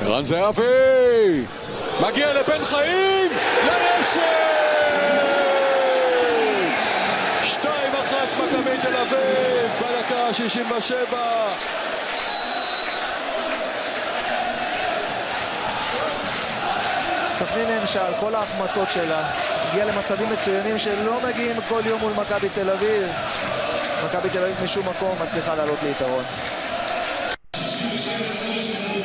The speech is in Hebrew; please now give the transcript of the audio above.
רן זהבי מגיע לבן חיים לרשת 2-1 מכבי תל אביב בדקה 67. סכנין נענשה על כל ההחמצות שלה, הגיעה למצבים מצוינים שלא מגיעים כל יום מול מכבי תל אביב. מכבי תל אביב משום מקום מצליחה לעלות ליתרון.